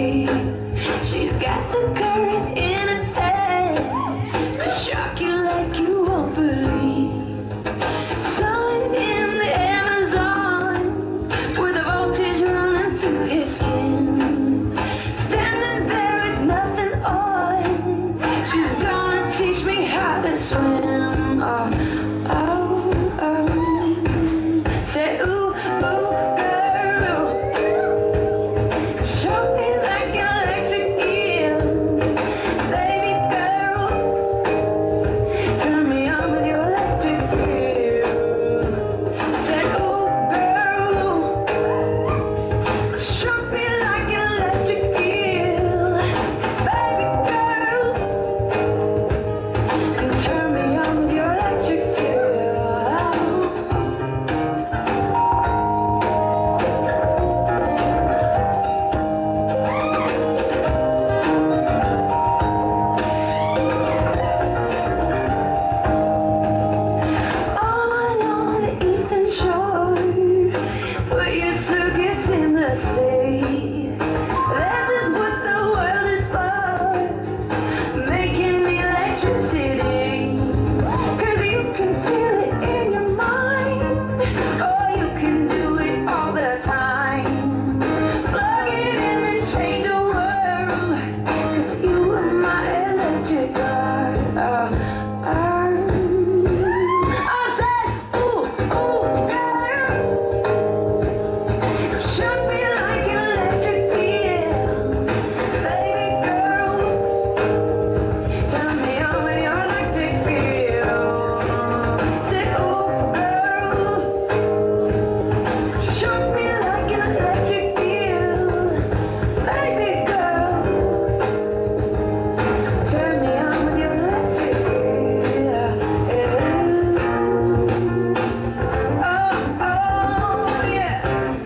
way. She's got the current in her head to shock you like you won't believe. Sun in the Amazon with a voltage running through his skin. Standing there with nothing on, she's gonna teach me how to swim. Oh, oh, oh. Say ooh, ooh, girl. Show me like an electric eel. Baby girl, turn me on with your electric feel. Say ooh, girl. Show me like an electric eel. Baby girl, turn me on with your electric feel. On the eastern shore, put your circuits in the sea. This is what the world is for, making electricity. 'Cause you can feel it in your mind, or you can do it all the time. Plug it in and change the world, 'cause you are my electric guard. I said, ooh, ooh, girl. Shock me like an electric eel. Baby girl, turn me on with your electric feel. Say, ooh, girl. Shock me like an electric eel. Baby girl, turn me on with your electric feel. Oh, oh, yeah.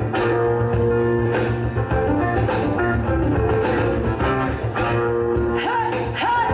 Hey, hey.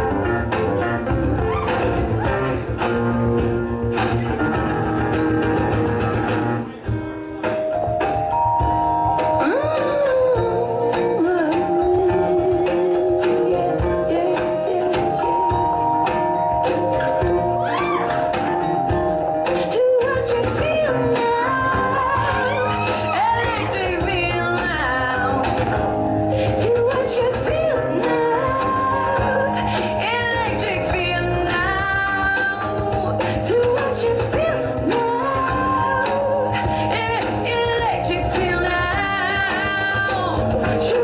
Do what you feel now, electric feel now. Do what you feel now, electric feel now. Do what you feel now, electric feel now.